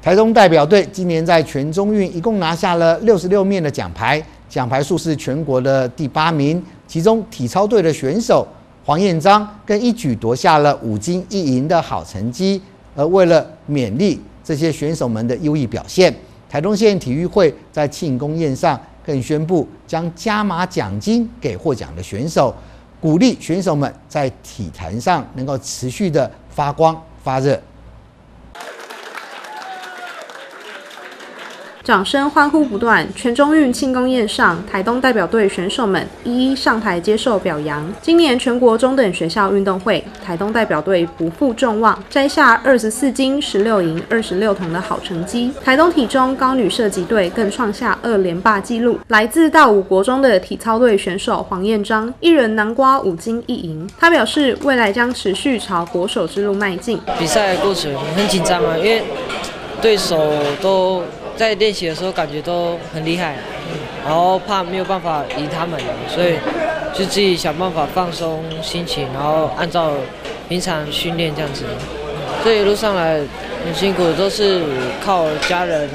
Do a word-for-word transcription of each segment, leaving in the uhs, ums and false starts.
台东代表队今年在全中运一共拿下了六十六面的奖牌，奖牌数是全国的第八名。其中体操队的选手黄彦章更一举夺下了五金一银的好成绩。而为了勉励这些选手们的优异表现，台东县体育会在庆功宴上更宣布将加码奖金给获奖的选手，鼓励选手们在体坛上能够持续的发光发热。 掌声欢呼不断，全中运庆功宴上，台东代表队选手们一一上台接受表扬。今年全国中等学校运动会，台东代表队不负众望，摘下二十四金、十六银、二十六铜的好成绩。台东体中高女射击队更创下二连霸纪录。来自大武国中的体操队选手黄彦章，一人囊括五金一银。他表示，未来将持续朝国手之路迈进。 比赛过程很紧张啊，因为对手都。在练习的时候感觉都很厉害，然后怕没有办法赢他们，所以就自己想办法放松心情，然后按照平常训练这样子。这一路上来很辛苦，都是靠家人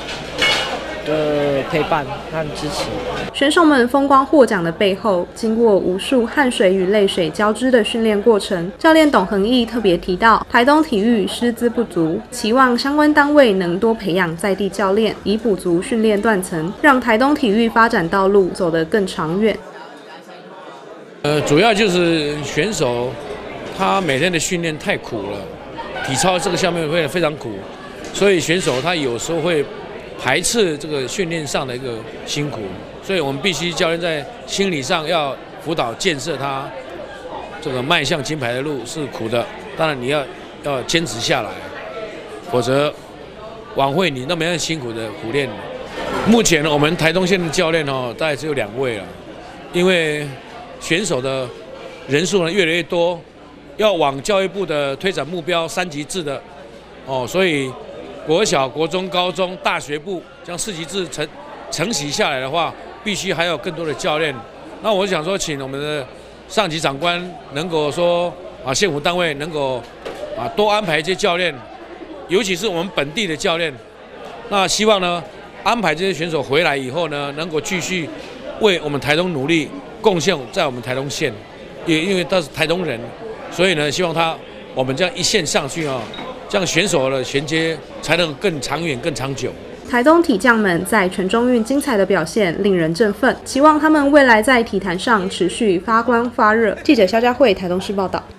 的陪伴和支持。 选手们风光获奖的背后，经过无数汗水与泪水交织的训练过程。教练董恒毅特别提到，台东体育师资不足，期望相关单位能多培养在地教练，以补足训练断层，让台东体育发展道路走得更长远。 呃，主要就是选手他每天的训练太苦了，体操这个项目会非常苦，所以选手他有时候会排斥这个训练上的一个辛苦，所以我们必须教练在心理上要辅导建设他这个迈向金牌的路是苦的，当然你要要坚持下来，否则枉费你那么样辛苦的苦练。目前呢，我们台东县的教练哦，大概只有两位了，因为选手的人数呢越来越多，要往教育部的推展目标三级制的哦，所以。国小、国中、高中、大学部将四级制承承袭下来的话，必须还有更多的教练。那我想说，请我们的上级长官能够说啊，县府单位能够啊多安排一些教练，尤其是我们本地的教练。那希望呢，安排这些选手回来以后呢，能够继续为我们台东努力，贡献在我们台东县。也因为他是台东人，所以呢，希望他我们这样一线上去啊。这样选手的衔接才能更长远、更长久。 台东体将们在全中运精彩的表现令人振奋，期望他们未来在体坛上持续发光发热。记者肖佳慧台东市报道。